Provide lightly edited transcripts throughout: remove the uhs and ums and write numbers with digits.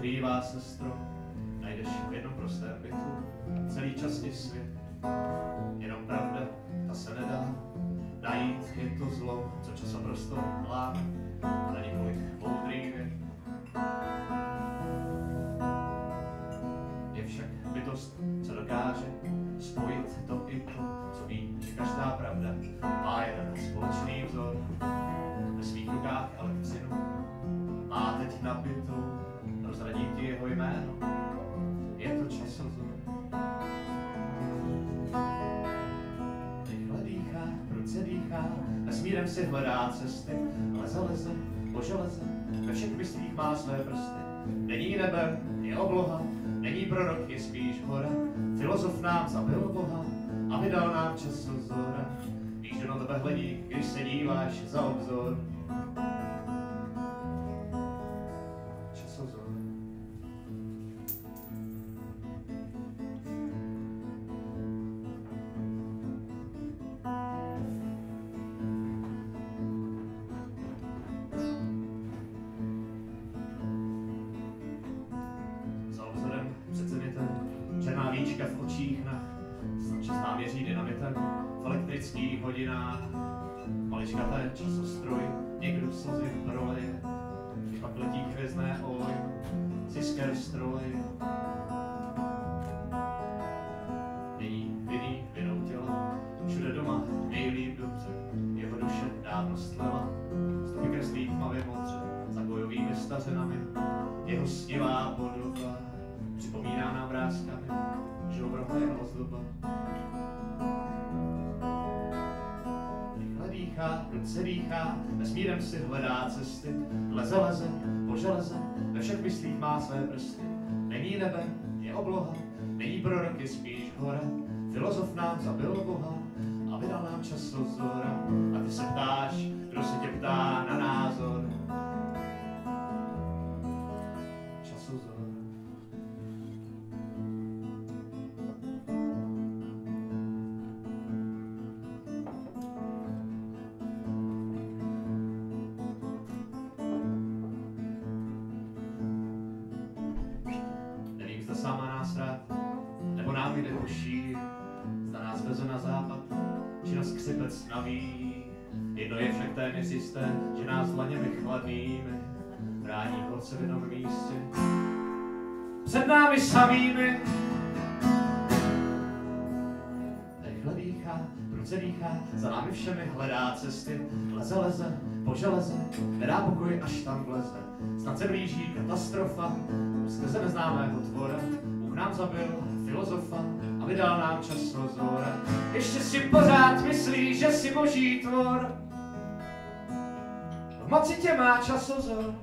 skrývá se strom. Najdeš v jednom prostém bytu celý čas i svět. Jenom pravda, ta se nedá najít, je to zlo, co čas a prostor láme na několik moudrých vět. Je však bytost, co dokáže spojit to i to, co ví, že každá pravda má jeden společný vzor. Ve svých rukách elektřinu má teď nabitou, rozradí ti jeho jméno, je to časozor. Rychle dýchá, prudce dýchá, vesmírem si hledá cesty, leze po železe, ve všech myslích má své prsty. Není nebe, je obloha, není prorok, je spíš hora, filozof nám zabil Boha a vydal nám časozora. Víš, že na tebe hledí, když se díváš za obzor. Časozor. Za obzorem před zenitem, černá víčka v očích nach, častá měří dynamitem v elektrických hodinách. Maličkaté časostroj, někdo slzy proleje, když pak letí hvězdné oj, zisker stroj. Není vinný vinou těla, všude doma nejlíp dobře, jeho duše dávno stvela, stopy kreslí tmavě modře, za bojovými stařenami, jeho stivá podoba připomíná nám vrázkami, že obroha je ozdoba. Prudce dýchá, vesmírem si hledá cesty, leze po železe, ve všech myslích má své prsty. Není nebe, je obloha, není prorok, je spíš hora, filozof nám zabil Boha a vydal nám časozora. A ty se ptáš, kdo se tě ptá na názor. Časozor. Sama nás rád, nebo nám jde po šíř, zda nás veze na západ, či na skřipec na vých. Jedno je však téměř jisté, že nás dlaněmi chladnými brání v odsevědom místě před námi samými. Rychle dýchá, prudce dýchá, za námi všemi hledá cesty, leze po železe, nedá pokoj, až tam vleze. Snad se blíží katastrofa, skrze neznámého tvora, Bůh nám zabil filozofa a vydal nám časozora. Ještě si pořád myslíš, že jsi boží tvor, v moci tě má časozor.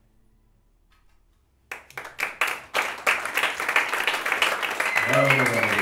Oh.